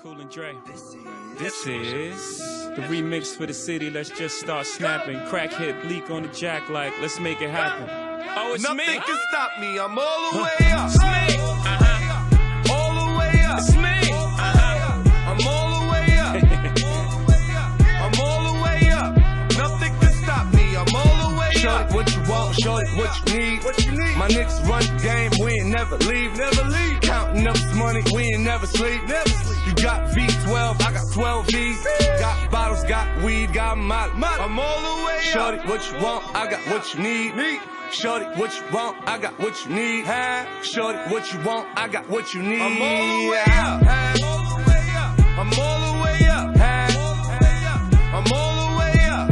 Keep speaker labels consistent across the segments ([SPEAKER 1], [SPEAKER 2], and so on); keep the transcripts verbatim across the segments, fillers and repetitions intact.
[SPEAKER 1] Cool and Dre. This is the remix for the city. Let's just start snapping. Crack hit, leak on the jack like, let's make it happen. Oh, it's
[SPEAKER 2] Nothing
[SPEAKER 1] me.
[SPEAKER 2] Nothing can stop me. I'm all the way up.
[SPEAKER 1] It's me. Uh-huh.
[SPEAKER 2] All the way up.
[SPEAKER 1] It's me. Uh-huh.
[SPEAKER 2] I'm all the way up. I'm all the way up. Nothing can stop me. I'm all the way up. Shorty, what you want? Shorty, what you need? What you need? My niggas run the game. We ain't never leave. Never leave. Counting up this money. We ain't never sleep. Never sleep. You got V twelve. I got twelve V's. Got bottles. Got weed. Got molly. I'm all the way up. Shorty, what you want? I got what you need. Need. Shorty, what you want? I got what you need. Huh? Shorty, what you want? I got what you need. I'm all the way up. I'm all the way up. I'm all the way up.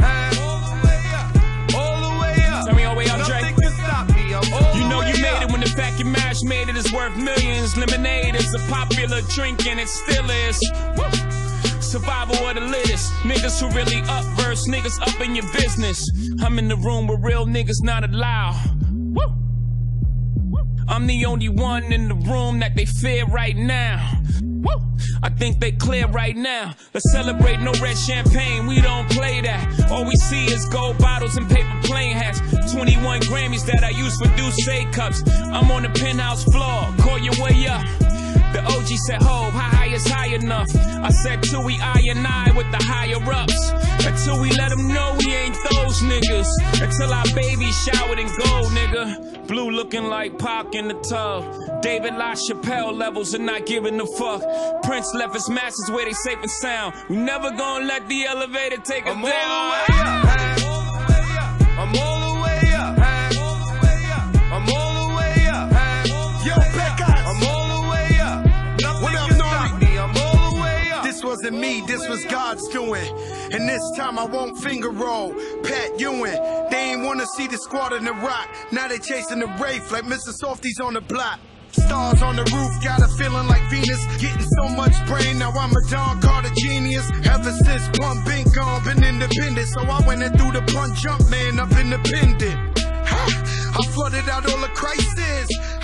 [SPEAKER 2] All the way up.
[SPEAKER 1] Tell me all the way up, Dre.
[SPEAKER 2] Nothing can stop me. I'm all
[SPEAKER 1] You know
[SPEAKER 2] the way
[SPEAKER 1] you made
[SPEAKER 2] up.
[SPEAKER 1] it when the fact you mashed made it is worth millions. Lemonade is a popular drink and it still is. Woo. Survival of the littest. Niggas who really up verse, niggas up in your business. I'm in the room where real niggas not allowed. Woo. I'm the only one in the room that they fear right now. Woo. I think they clear right now. Let's celebrate, no red champagne, we don't play that. All we see is gold bottles and paper plane hats. twenty-one Grammys that I use for Douce cups. I'm on the penthouse floor, call your way up. The O G said, ho, how high is high enough? I said, till we I and I with the higher ups. Until we let them know we ain't those niggas. Until our baby showered in gold, nigga. Blue looking like Pac in the tub. David LaChapelle levels and not giving a fuck. Prince left his masters where they safe and sound. We never gonna let the elevator take us
[SPEAKER 2] I'm
[SPEAKER 1] down.
[SPEAKER 2] all the way up. I'm all the way up. I'm all the way up. Yo, Pecos. I'm all the way up. Nothing can stop me. I'm all the way up.
[SPEAKER 3] This wasn't me, this was God's doing. And this time I won't finger roll. Pat Ewing, they ain't wanna see the squad in the rock. Now they chasing the Wraith like Mister Softy's on the block. Stars on the roof, got a feeling like Venus. Getting so much brain, now I'm a Don Carter genius. Ever since Pump been gone, been independent. So I went and threw the punch jump man up independent. Ha! I flooded out all the crisis.